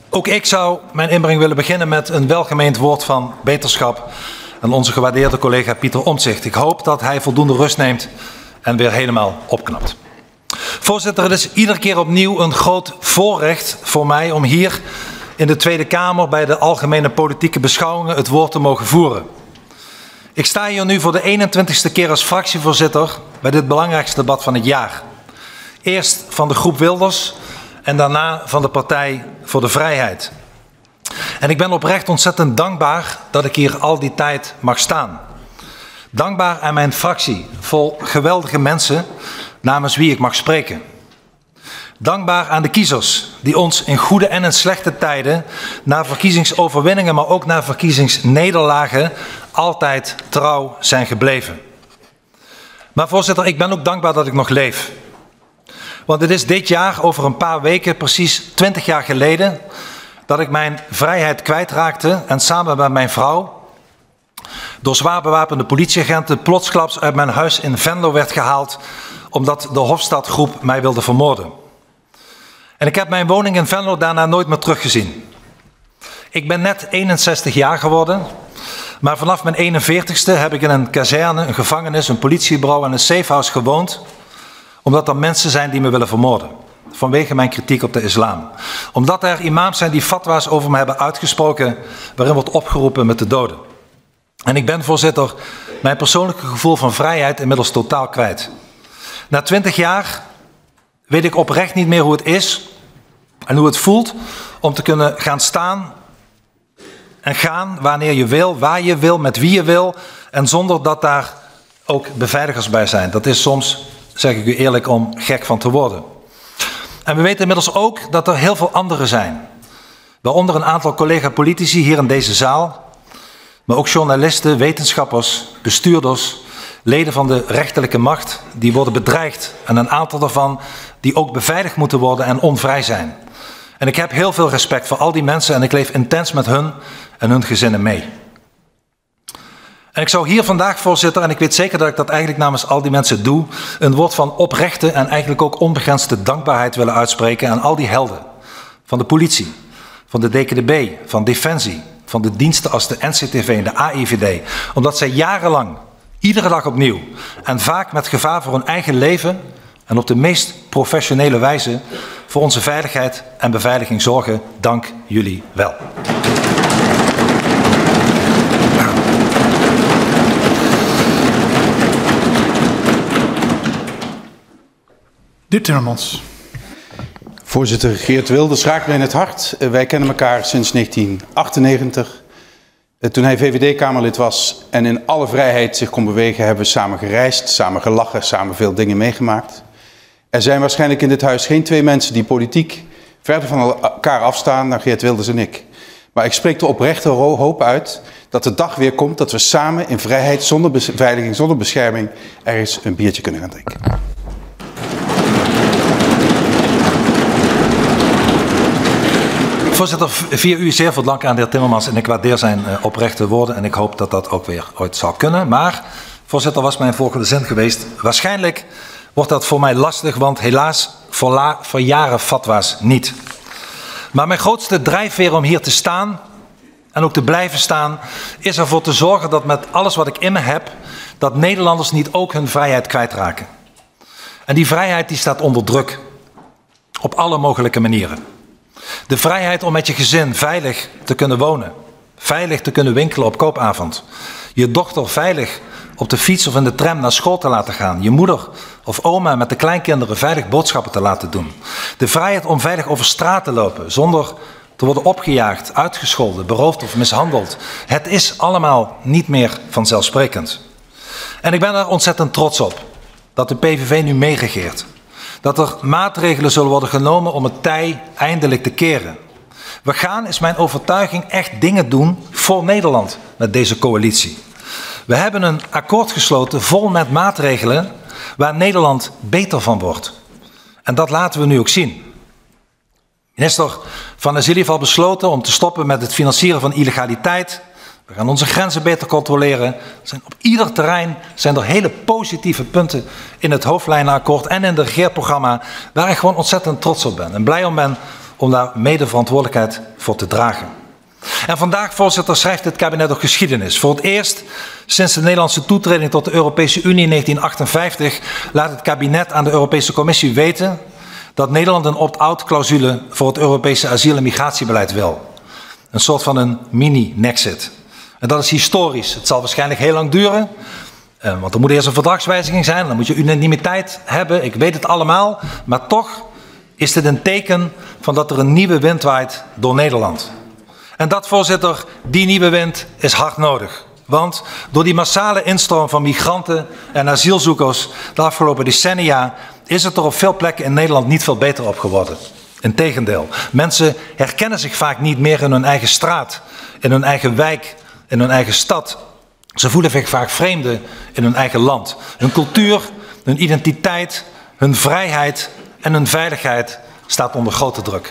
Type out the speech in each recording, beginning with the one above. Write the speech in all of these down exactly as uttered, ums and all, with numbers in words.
Ook ik zou mijn inbreng willen beginnen met een welgemeend woord van beterschap aan onze gewaardeerde collega Pieter Omtzigt. Ik hoop dat hij voldoende rust neemt en weer helemaal opknapt. Voorzitter, het is iedere keer opnieuw een groot voorrecht voor mij om hier in de Tweede Kamer bij de algemene politieke beschouwingen het woord te mogen voeren. Ik sta hier nu voor de eenentwintigste keer als fractievoorzitter bij dit belangrijkste debat van het jaar. Eerst van de groep Wilders en daarna van de Partij voor de Vrijheid. En ik ben oprecht ontzettend dankbaar dat ik hier al die tijd mag staan. Dankbaar aan mijn fractie, vol geweldige mensen namens wie ik mag spreken. Dankbaar aan de kiezers die ons in goede en in slechte tijden, na verkiezingsoverwinningen, maar ook na verkiezingsnederlagen, altijd trouw zijn gebleven. Maar voorzitter, ik ben ook dankbaar dat ik nog leef. Want het is dit jaar, over een paar weken, precies twintig jaar geleden, dat ik mijn vrijheid kwijtraakte en samen met mijn vrouw door zwaar bewapende politieagenten plotsklaps uit mijn huis in Venlo werd gehaald omdat de Hofstadgroep mij wilde vermoorden. En ik heb mijn woning in Venlo daarna nooit meer teruggezien. Ik ben net eenenzestig jaar geworden, maar vanaf mijn eenenveertigste heb ik in een kazerne, een gevangenis, een politiebureau en een safehouse gewoond, omdat er mensen zijn die me willen vermoorden, vanwege mijn kritiek op de islam. Omdat er imams zijn die fatwa's over me hebben uitgesproken, waarin wordt opgeroepen me te doden. En ik ben, voorzitter, mijn persoonlijke gevoel van vrijheid inmiddels totaal kwijt. Na twintig jaar weet ik oprecht niet meer hoe het is en hoe het voelt om te kunnen gaan staan en gaan wanneer je wil, waar je wil, met wie je wil en zonder dat daar ook beveiligers bij zijn. Dat is soms, zeg ik u eerlijk, om gek van te worden. En we weten inmiddels ook dat er heel veel anderen zijn. Waaronder een aantal collega-politici hier in deze zaal, maar ook journalisten, wetenschappers, bestuurders, leden van de rechterlijke macht, die worden bedreigd. En een aantal daarvan die ook beveiligd moeten worden en onvrij zijn. En ik heb heel veel respect voor al die mensen en ik leef intens met hun en hun gezinnen mee. En ik zou hier vandaag, voorzitter, en ik weet zeker dat ik dat eigenlijk namens al die mensen doe, een woord van oprechte en eigenlijk ook onbegrensde dankbaarheid willen uitspreken aan al die helden. Van de politie, van de D K D B, van Defensie, van de diensten als de N C T V en de A I V D. Omdat zij jarenlang, iedere dag opnieuw en vaak met gevaar voor hun eigen leven en op de meest professionele wijze voor onze veiligheid en beveiliging zorgen. Dank jullie wel. De heer Timmermans. Voorzitter, Geert Wilders raakt mij in het hart. Wij kennen elkaar sinds negentien achtennegentig. Toen hij V V D-Kamerlid was en in alle vrijheid zich kon bewegen, hebben we samen gereisd, samen gelachen, samen veel dingen meegemaakt. Er zijn waarschijnlijk in dit huis geen twee mensen die politiek verder van elkaar afstaan dan Geert Wilders en ik. Maar ik spreek de oprechte hoop uit dat de dag weer komt dat we samen in vrijheid, zonder beveiliging, zonder bescherming, ergens een biertje kunnen gaan drinken. Voorzitter, via u zeer veel dank aan de heer Timmermans en ik waardeer zijn uh, oprechte woorden en ik hoop dat dat ook weer ooit zal kunnen. Maar, voorzitter, was mijn volgende zin geweest. Waarschijnlijk wordt dat voor mij lastig, want helaas verjaren fatwa's niet. Maar mijn grootste drijfveer om hier te staan en ook te blijven staan, is ervoor te zorgen dat met alles wat ik in me heb, dat Nederlanders niet ook hun vrijheid kwijtraken. En die vrijheid die staat onder druk. Op alle mogelijke manieren. De vrijheid om met je gezin veilig te kunnen wonen. Veilig te kunnen winkelen op koopavond. Je dochter veilig op de fiets of in de tram naar school te laten gaan. Je moeder of oma met de kleinkinderen veilig boodschappen te laten doen. De vrijheid om veilig over straat te lopen zonder te worden opgejaagd, uitgescholden, beroofd of mishandeld. Het is allemaal niet meer vanzelfsprekend. En ik ben er ontzettend trots op dat de P V V nu meeregeert. Dat er maatregelen zullen worden genomen om het tij eindelijk te keren. We gaan, is mijn overtuiging, echt dingen doen voor Nederland met deze coalitie. We hebben een akkoord gesloten vol met maatregelen waar Nederland beter van wordt. En dat laten we nu ook zien. Minister Van der Zillier heeft al besloten om te stoppen met het financieren van illegaliteit. We gaan onze grenzen beter controleren. Zijn op ieder terrein zijn er hele positieve punten in het hoofdlijnenakkoord en in het regeerprogramma waar ik gewoon ontzettend trots op ben. En blij om ben om daar mede verantwoordelijkheid voor te dragen. En vandaag, voorzitter, schrijft het kabinet ook geschiedenis. Voor het eerst sinds de Nederlandse toetreding tot de Europese Unie in negentien achtenvijftig laat het kabinet aan de Europese Commissie weten dat Nederland een opt-out clausule voor het Europese asiel- en migratiebeleid wil. Een soort van een mini-Nexit. En dat is historisch. Het zal waarschijnlijk heel lang duren. Eh, want er moet eerst een verdragswijziging zijn. Dan moet je unanimiteit hebben. Ik weet het allemaal. Maar toch is dit een teken van dat er een nieuwe wind waait door Nederland. En dat, voorzitter, die nieuwe wind is hard nodig. Want door die massale instroom van migranten en asielzoekers de afgelopen decennia is het er op veel plekken in Nederland niet veel beter op geworden. Integendeel, mensen herkennen zich vaak niet meer in hun eigen straat, in hun eigen wijk, in hun eigen stad. Ze voelen zich vaak vreemden in hun eigen land. Hun cultuur, hun identiteit, hun vrijheid en hun veiligheid staat onder grote druk.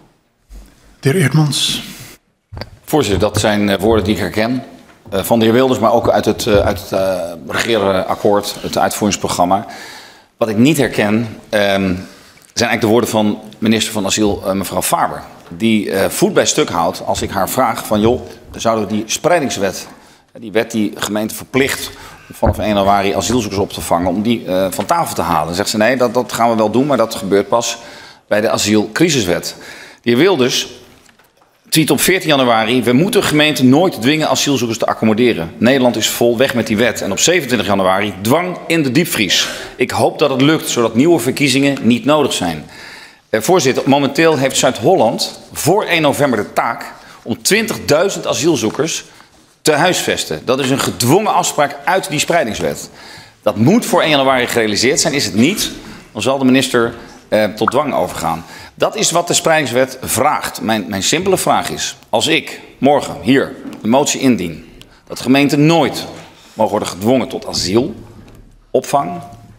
De heer Eertmans. Voorzitter, dat zijn woorden die ik herken. Uh, van de heer Wilders, maar ook uit het, uh, uit het uh, regeerakkoord, het uitvoeringsprogramma. Wat ik niet herken, um, zijn eigenlijk de woorden van minister van Asiel, uh, mevrouw Faber. Die uh, voet bij stuk houdt als ik haar vraag van, joh, zouden we die spreidingswet, die wet die gemeenten verplicht om vanaf één januari asielzoekers op te vangen, om die uh, van tafel te halen. Dan zegt ze, nee, dat, dat gaan we wel doen, maar dat gebeurt pas bij de asielcrisiswet. De heer Wilders tweet op veertien januari, we moeten gemeenten nooit dwingen asielzoekers te accommoderen. Nederland is vol, weg met die wet. En op zevenentwintig januari, dwang in de diepvries. Ik hoop dat het lukt, zodat nieuwe verkiezingen niet nodig zijn. Eh, voorzitter, momenteel heeft Zuid-Holland voor één november de taak om twintigduizend asielzoekers te huisvesten. Dat is een gedwongen afspraak uit die spreidingswet. Dat moet voor één januari gerealiseerd zijn. Is het niet, dan zal de minister eh, tot dwang overgaan. Dat is wat de spreidingswet vraagt. Mijn, mijn simpele vraag is, als ik morgen hier de motie indien dat gemeenten nooit mogen worden gedwongen tot asielopvang,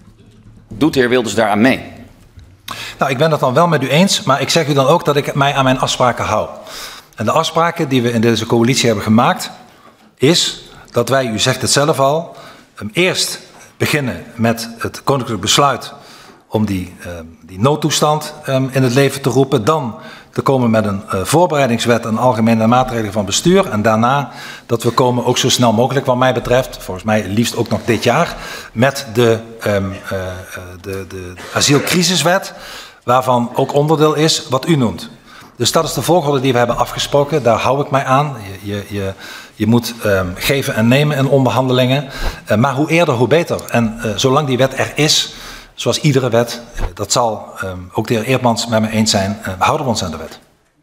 doet de heer Wilders daaraan mee? Nou, ik ben het dan wel met u eens, maar ik zeg u dan ook dat ik mij aan mijn afspraken hou. En de afspraken die we in deze coalitie hebben gemaakt, is dat wij, u zegt het zelf al, eerst beginnen met het koninklijk besluit om die, uh, die noodtoestand um, in het leven te roepen. Dan te komen met een uh, voorbereidingswet en algemene maatregelen van bestuur. En daarna dat we komen ook zo snel mogelijk wat mij betreft, volgens mij liefst ook nog dit jaar, met de, um, uh, de, de asielcrisiswet, waarvan ook onderdeel is wat u noemt. Dus dat is de volgorde die we hebben afgesproken. Daar hou ik mij aan. Je, je, je, je moet um, geven en nemen in onderhandelingen. Uh, maar hoe eerder, hoe beter. En uh, zolang die wet er is, zoals iedere wet, dat zal um, ook de heer Eertmans met me eens zijn, uh, houden we ons aan de wet.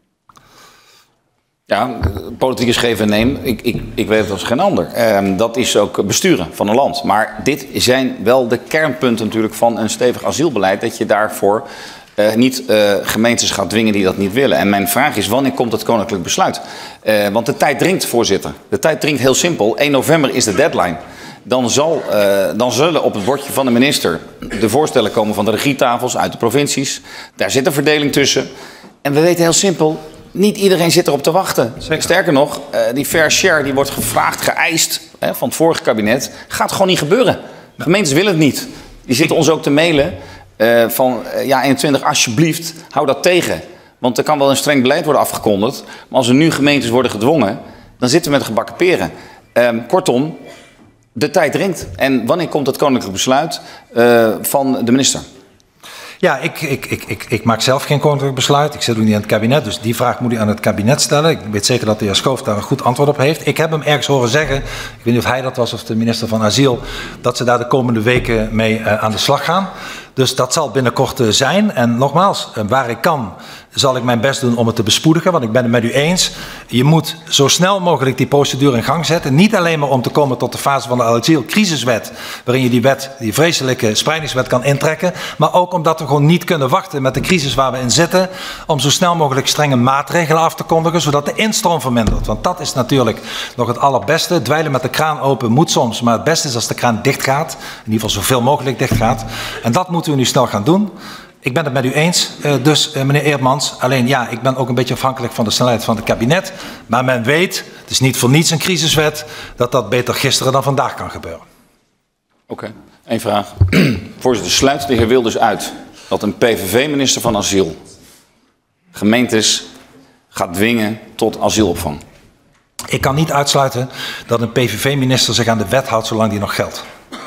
Ja, politiek is geven en nemen. Ik, ik, ik weet het als geen ander. Um, dat is ook besturen van een land. Maar dit zijn wel de kernpunten natuurlijk van een stevig asielbeleid. Dat je daarvoor uh, niet uh, gemeentes gaat dwingen die dat niet willen. En mijn vraag is, wanneer komt het koninklijk besluit? Uh, want de tijd dringt, voorzitter. De tijd dringt heel simpel. één november is de deadline. Dan, zal, uh, dan zullen op het bordje van de minister de voorstellen komen van de regietafels uit de provincies. Daar zit een verdeling tussen. En we weten heel simpel, niet iedereen zit erop te wachten. Zeker. Sterker nog, uh, die fair share die wordt gevraagd, geëist hè, van het vorige kabinet, gaat gewoon niet gebeuren. De gemeentes willen het niet. Die zitten ons ook te mailen uh, van uh, ja eenentwintig, alsjeblieft, hou dat tegen. Want er kan wel een streng beleid worden afgekondigd. Maar als er nu gemeentes worden gedwongen, dan zitten we met gebakken peren. Uh, kortom, de tijd dringt. En wanneer komt het koninklijk besluit uh, van de minister? Ja, ik, ik, ik, ik, ik maak zelf geen koninklijk besluit. Ik zit ook niet aan het kabinet, dus die vraag moet u aan het kabinet stellen. Ik weet zeker dat de heer Schoof daar een goed antwoord op heeft. Ik heb hem ergens horen zeggen, ik weet niet of hij dat was of de minister van Asiel, dat ze daar de komende weken mee uh, aan de slag gaan. Dus dat zal binnenkort uh, zijn. En nogmaals, uh, waar ik kan, zal ik mijn best doen om het te bespoedigen. Want ik ben het met u eens. Je moet zo snel mogelijk die procedure in gang zetten. Niet alleen maar om te komen tot de fase van de asielcrisiswet, waarin je die wet, die vreselijke spreidingswet kan intrekken. Maar ook omdat we gewoon niet kunnen wachten met de crisis waar we in zitten. Om zo snel mogelijk strenge maatregelen af te kondigen, zodat de instroom vermindert. Want dat is natuurlijk nog het allerbeste. Dweilen met de kraan open moet soms. Maar het beste is als de kraan dicht gaat. In ieder geval zoveel mogelijk dicht gaat. En dat moeten we nu snel gaan doen. Ik ben het met u eens, dus meneer Eertmans. Alleen ja, ik ben ook een beetje afhankelijk van de snelheid van het kabinet. Maar men weet, het is niet voor niets een crisiswet, dat dat beter gisteren dan vandaag kan gebeuren. Oké, okay. Eén vraag. Voorzitter, sluit de heer Wilders uit dat een P V V-minister van Asiel gemeentes gaat dwingen tot asielopvang? Ik kan niet uitsluiten dat een P V V-minister zich aan de wet houdt zolang die nog geldt.